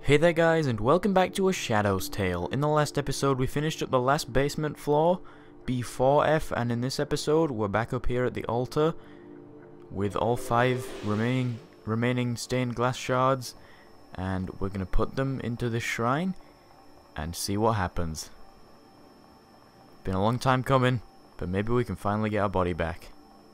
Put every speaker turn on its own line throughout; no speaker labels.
Hey there guys, and welcome back to A Shadow's Tale. In the last episode we finished up the last basement floor, B4F, and in this episode we're back up here at the altar with all 5 remaining stained glass shards, and we're going to put them into this shrine and see what happens. Been a long time coming, but maybe we can finally get our body back.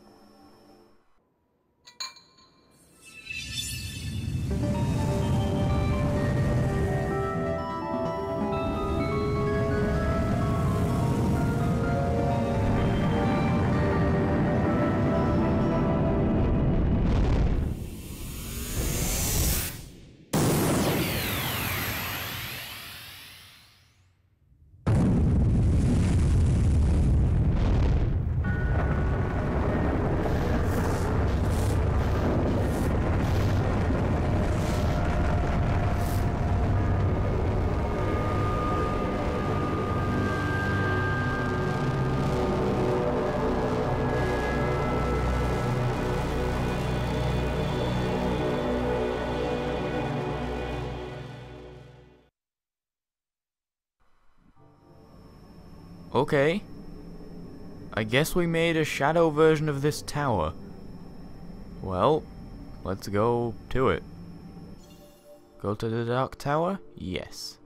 Okay, I guess we made a shadow version of this tower. Well, let's go to it. Go to the Dark Tower? Yes.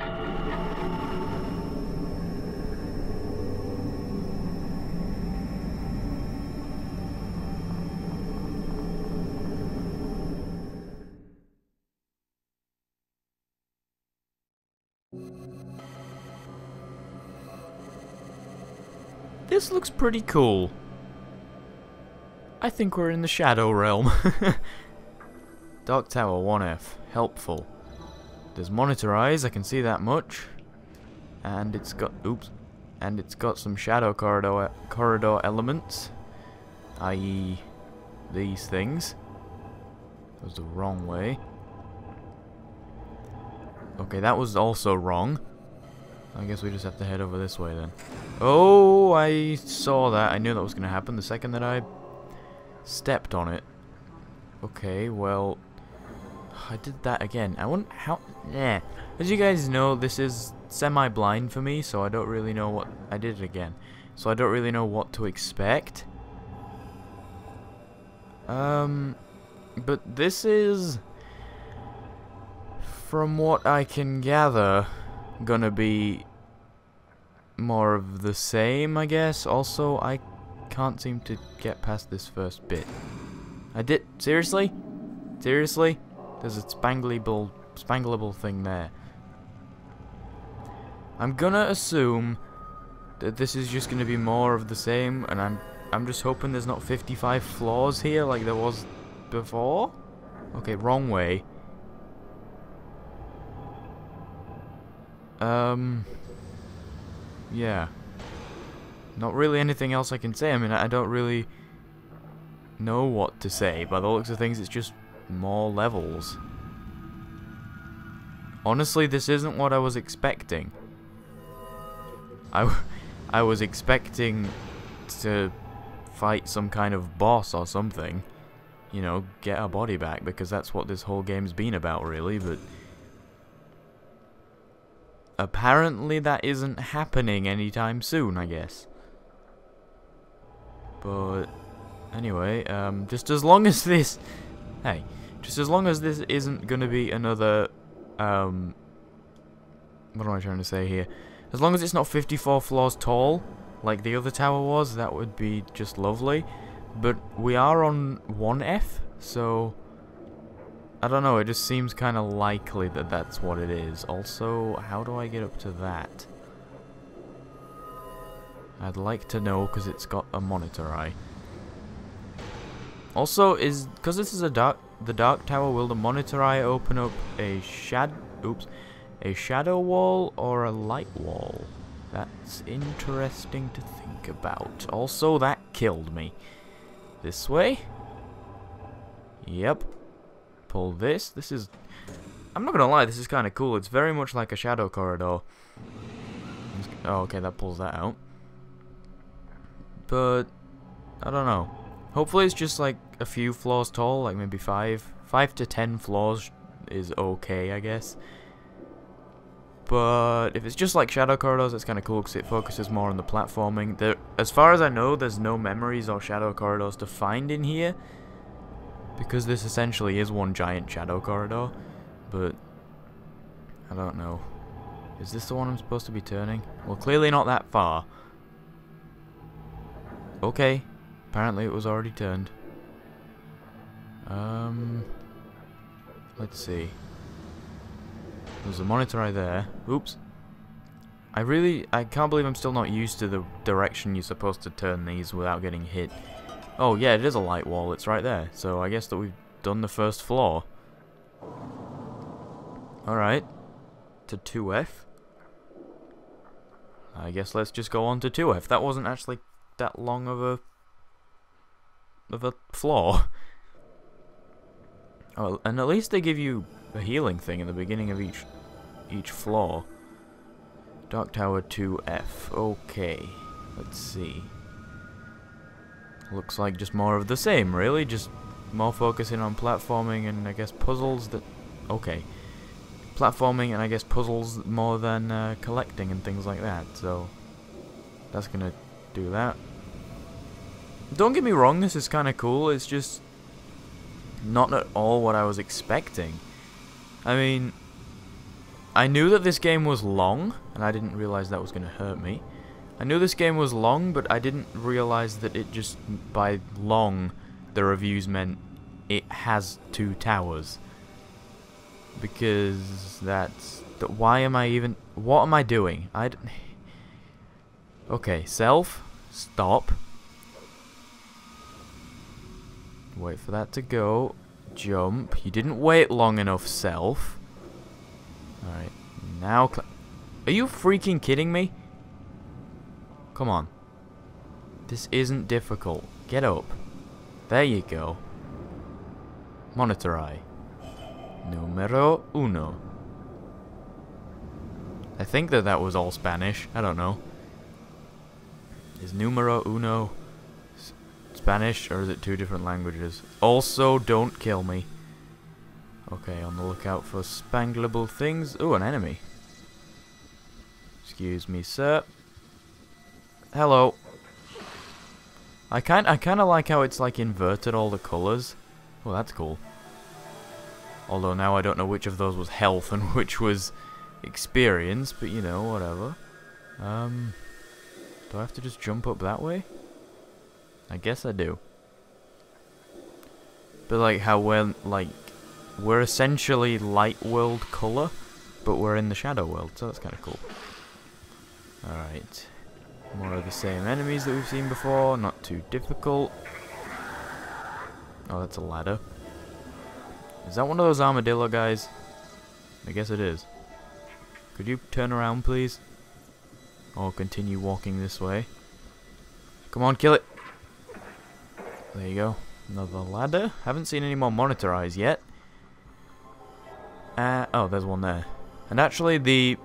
This looks pretty cool. I think we're in the Shadow Realm. Dark Tower 1F. Helpful. There's monitor eyes, I can see that much. And it's got... oops. And it's got some shadow corridor elements. I.e. these things. That was the wrong way. Okay, that was also wrong. I guess we just have to head over this way then. Oh, I saw that. I knew that was going to happen the second that I stepped on it. Okay, well, I did that again. I wouldn't... how... yeah. As you guys know, this is semi-blind for me, so I don't really know what... I did it again. So I don't really know what to expect. But this is... from what I can gather... gonna be more of the same, I guess. Also, I can't seem to get past this first bit. I did... seriously? Seriously? There's a spangleable thing there. I'm gonna assume that this is just gonna be more of the same, and I'm just hoping there's not 55 floors here like there was before. Okay, wrong way. Yeah. Not really anything else I can say. I mean, I don't really know what to say. By the looks of things, it's just more levels. Honestly, this isn't what I was expecting. I was expecting to fight some kind of boss or something. You know, get our body back, because that's what this whole game's been about, really, but... apparently that isn't happening anytime soon, I guess. But anyway, just as long as this... hey, just as long as this isn't gonna be another... what am I trying to say here? As long as it's not 54 floors tall, like the other tower was, that would be just lovely. But we are on 1F, so... I don't know, it just seems kind of likely that that's what it is. Also, how do I get up to that? I'd like to know, because it's got a monitor eye. Also, because this is the Dark Tower, will the monitor eye open up a shadow wall or a light wall? That's interesting to think about. Also, that killed me. This way? Yep. Pull this. This is... I'm not gonna lie, this is kind of cool. It's very much like a shadow corridor. Oh, okay, that pulls that out. But... I don't know. Hopefully it's just like a few floors tall, like maybe 5 to 10 floors is okay, I guess. But if it's just like Shadow Corridors, it's kind of cool because it focuses more on the platforming. As far as I know, there's no memories or Shadow Corridors to find in here, because this essentially is one giant Shadow Corridor. But I don't know. Is this the one I'm supposed to be turning? Well, clearly not that far. Okay. Apparently it was already turned. Let's see. There's a monitor right there. Oops. I can't believe I'm still not used to the direction you're supposed to turn these without getting hit. Oh yeah, it is a light wall. It's right there. So I guess that we've done the first floor. Alright. To 2F. I guess let's just go on to 2F. That wasn't actually that long of a floor. Oh, and at least they give you a healing thing in the beginning of each floor. Dark Tower 2F. Okay. Let's see. Looks like just more of the same, really. Just more focusing on platforming and I guess puzzles that... Okay. Platforming and I guess puzzles more than collecting and things like that. So, that's gonna do that. Don't get me wrong, this is kind of cool. It's just not at all what I was expecting. I mean, I knew that this game was long, and I didn't realize that was going to hurt me. I knew this game was long, but I didn't realize that it just, by long, the reviews meant it has 2 towers. Because why am I even... What am I doing? Okay, self, stop. Wait for that to go. Jump. You didn't wait long enough, self. Alright. Now... Are you freaking kidding me? Come on. This isn't difficult. Get up. There you go. Monitor eye. Numero uno. I think that was all Spanish. I don't know. Is numero uno Spanish, or is it 2 different languages? Also, don't kill me. Okay, on the lookout for spanglable things. Ooh, an enemy. Excuse me, sir. Hello. I kind of like how it's like inverted all the colors. Well, that's cool. Although now I don't know which of those was health and which was experience, but you know, whatever. Do I have to just jump up that way? I guess I do. But like how we're essentially light world color, but we're in the shadow world, so that's kind of cool. Alright. More of the same enemies that we've seen before, not too difficult. Oh, that's a ladder. Is that one of those armadillo guys? I guess it is. Could you turn around, please? Or continue walking this way. Come on, kill it! There you go. Another ladder. Haven't seen any more monitor eyes yet. Oh, there's one there. And actually, the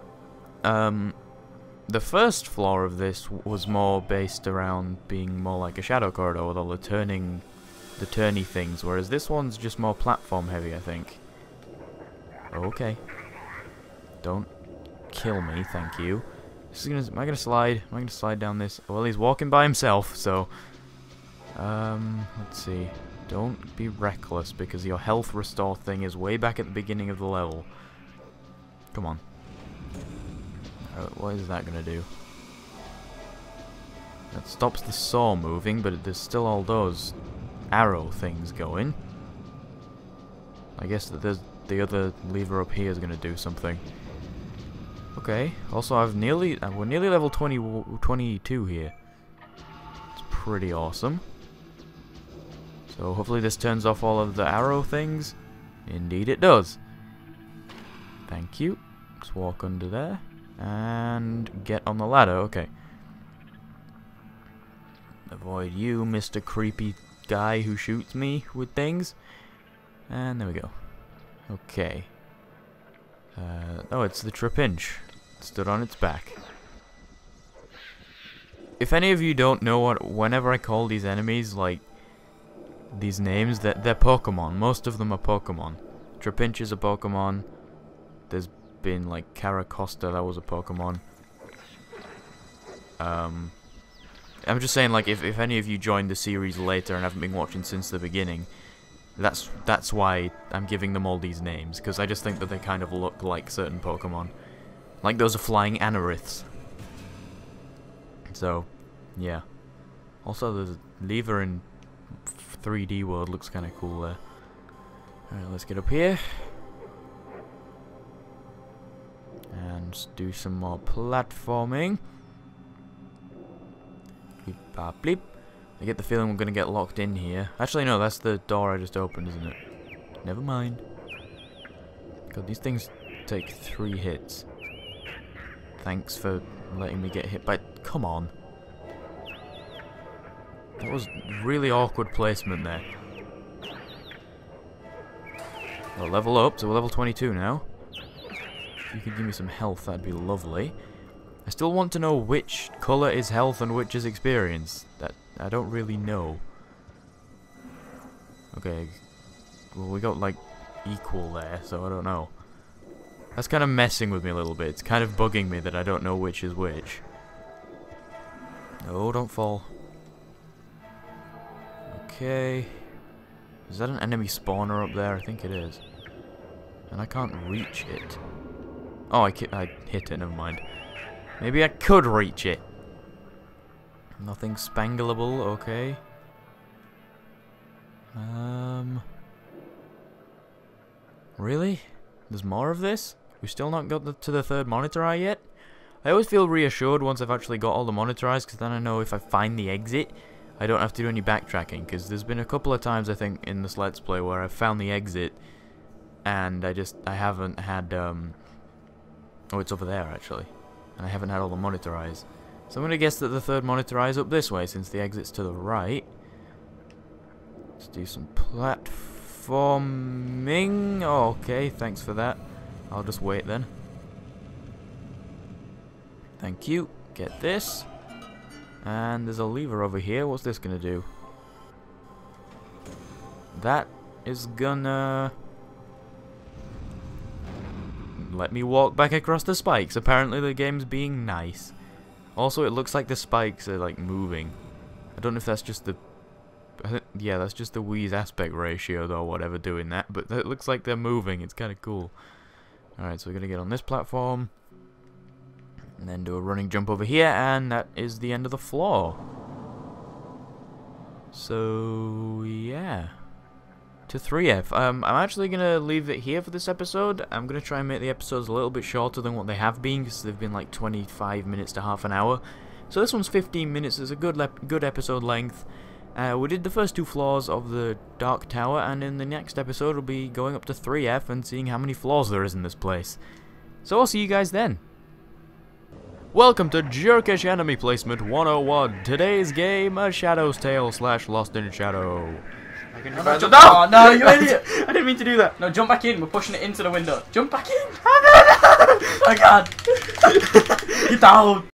first floor of this was more based around being more like a shadow corridor with all the turny things, whereas this one's just more platform heavy, I think. Okay. Don't kill me, thank you. Am I gonna slide? Am I gonna slide down this? Well, he's walking by himself, so... let's see. Don't be reckless, because your health restore thing is way back at the beginning of the level. Come on. What is that gonna do? That stops the saw moving, but there's still all those arrow things going. I guess that there's the other lever up here is gonna do something. Okay. Also, we're nearly level 22 here. It's pretty awesome. So hopefully this turns off all of the arrow things. Indeed it does. Thank you. Just walk under there. And get on the ladder. Okay. Avoid you, Mr. Creepy guy who shoots me with things. And there we go. Okay. Oh, it's the Trapinch. It stood on its back. If any of you don't know whenever I call these enemies, like, these names, they're Pokemon. Most of them are Pokemon. Trapinch is a Pokemon. There's been like Caracosta, that was a Pokemon. I'm just saying, like, if any of you joined the series later and haven't been watching since the beginning, that's why I'm giving them all these names, because I just think that they kind of look like certain Pokemon. Like those are flying Anoriths. So, yeah. Also, the lever in 3D World looks kind of cool there. Alright, let's get up here. And do some more platforming. Bleep, bop, bleep. I get the feeling we're going to get locked in here. Actually, no, that's the door I just opened, isn't it? Never mind. God, these things take 3 hits. Thanks for letting me get hit by... Come on. That was really awkward placement there. Well, level up, so we're level 22 now. If you could give me some health, that'd be lovely. I still want to know which colour is health and which is experience. That I don't really know. Okay. Well, we got, like, equal there, so I don't know. That's kind of messing with me a little bit. It's kind of bugging me that I don't know which is which. Oh, don't fall. Okay. Is that an enemy spawner up there? I think it is. And I can't reach it. Oh, I hit it, never mind. Maybe I could reach it. Nothing spangleable, okay. Really? There's more of this? We've still not got to the 3rd monitor eye yet? I always feel reassured once I've actually got all the monitor eyes, because then I know if I find the exit, I don't have to do any backtracking, because there's been a couple of times, I think, in this Let's Play where I've found the exit, and I haven't had, oh, it's over there, actually. And I haven't had all the monitor eyes. So I'm going to guess that the 3rd monitor eye is up this way, since the exit's to the right. Let's do some platforming. Oh, okay, thanks for that. I'll just wait then. Thank you. Get this. And there's a lever over here. What's this going to do? That is gonna... let me walk back across the spikes. Apparently the game's being nice. Also, it looks like the spikes are, like, moving. I don't know if that's just the... yeah, that's just the Wii's aspect ratio, though, whatever, doing that. But it looks like they're moving. It's kind of cool. Alright, so we're going to get on this platform. And then do a running jump over here. And that is the end of the floor. So, yeah. To 3F. I'm actually going to leave it here for this episode. I'm going to try and make the episodes a little bit shorter than what they have been, because they've been like 25 minutes to half an hour. So this one's 15 minutes. It's a good episode length. We did the first 2 floors of the Dark Tower, and in the next episode we'll be going up to 3F and seeing how many floors there is in this place. So I'll see you guys then. Welcome to Jerkish Enemy Placement 101. Today's game, A Shadow's Tale / Lost in Shadow.
No, no, you idiot!
I didn't mean to do that.
No, jump back in. We're pushing it into the window. Jump back in. I can't. Get down.